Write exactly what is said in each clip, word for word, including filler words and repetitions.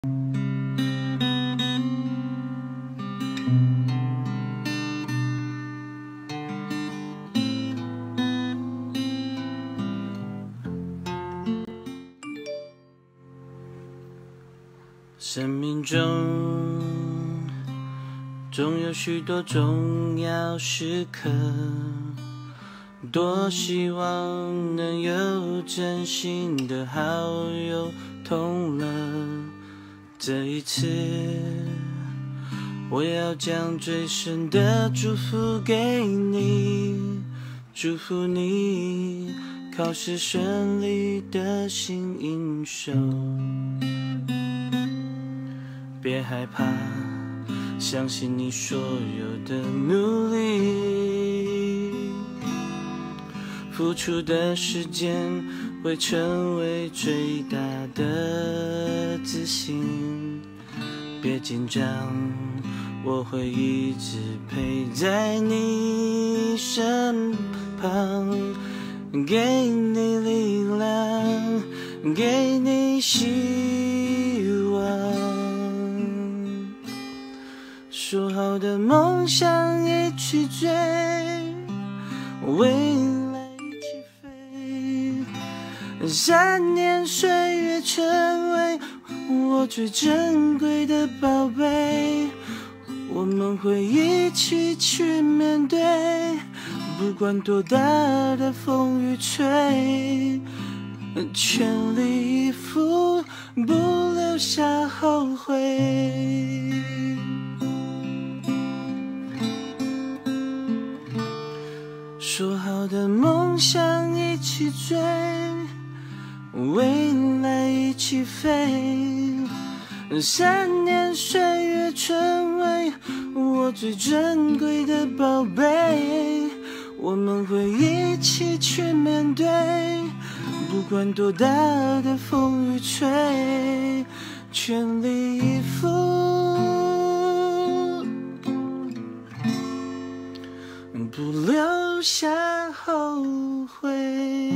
生命中总有许多重要时刻，多希望能有真心的好友同乐。这一次我要将最深的祝福给你，祝福你考试顺利得心应手。别害怕，相信你所有的努力，付出的时间会成为最大的自信。别紧张，我会一直陪在你身旁，给你力量，给你希望。说好的梦想一起追，未来一起飞，三年岁月成为我最珍贵的宝贝。我们会一起去面对，不管多大的风雨吹，全力以赴，不留下后悔。说好的梦想一起追，未来一起飞，三年岁月成为我最珍贵的宝贝。我们会一起去面对，不管多大的风雨吹，全力以赴，不留下后悔。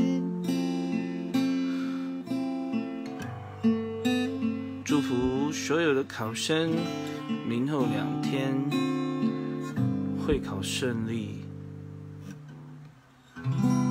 祝福所有的考生，明后两天会考顺利。